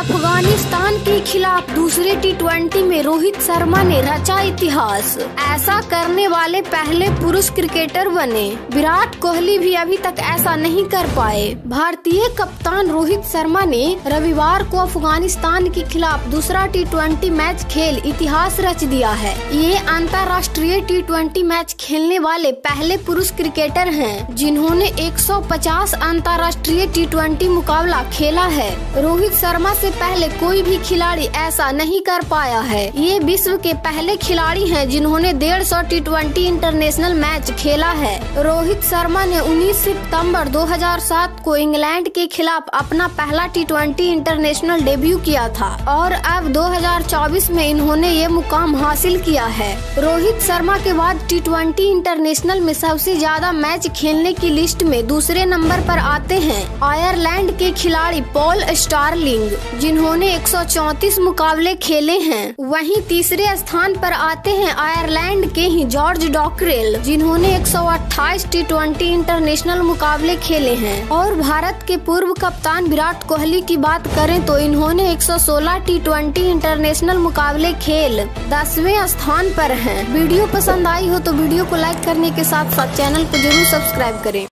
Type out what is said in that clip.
अफगानिस्तान के खिलाफ दूसरे टी20 में रोहित शर्मा ने रचा इतिहास। ऐसा करने वाले पहले पुरुष क्रिकेटर बने। विराट कोहली भी अभी तक ऐसा नहीं कर पाए। भारतीय कप्तान रोहित शर्मा ने रविवार को अफगानिस्तान के खिलाफ दूसरा टी20 मैच खेल इतिहास रच दिया है। ये अंतर्राष्ट्रीय टी20 मैच खेलने वाले पहले पुरुष क्रिकेटर हैं जिन्होंने 150 अंतर्राष्ट्रीय टी20 मुकाबला खेला है। रोहित शर्मा से पहले कोई भी खिलाड़ी ऐसा नहीं कर पाया है। ये विश्व के पहले खिलाड़ी हैं जिन्होंने 150 टी20 इंटरनेशनल मैच खेला है। रोहित शर्मा ने 19 सितंबर 2007 को इंग्लैंड के खिलाफ अपना पहला टी20 इंटरनेशनल डेब्यू किया था और अब 2024 में इन्होंने ये मुकाम हासिल किया है। रोहित शर्मा के बाद टी20 इंटरनेशनल में सबसे ज्यादा मैच खेलने की लिस्ट में दूसरे नंबर पर आते हैं आयरलैंड के खिलाड़ी पॉल स्टार्लिंग जिन्होंने 134 मुकाबले खेले हैं। वहीं तीसरे स्थान पर आते हैं आयरलैंड के ही जॉर्ज डॉकरेल जिन्होंने 128 टी20 इंटरनेशनल मुकाबले खेले हैं। और भारत के पूर्व कप्तान विराट कोहली की बात करें तो इन्होंने 116 टी20 इंटरनेशनल मुकाबले खेल 10वें स्थान पर हैं। वीडियो पसंद आई हो तो वीडियो को लाइक करने के साथ साथ चैनल को जरूर सब्सक्राइब करें।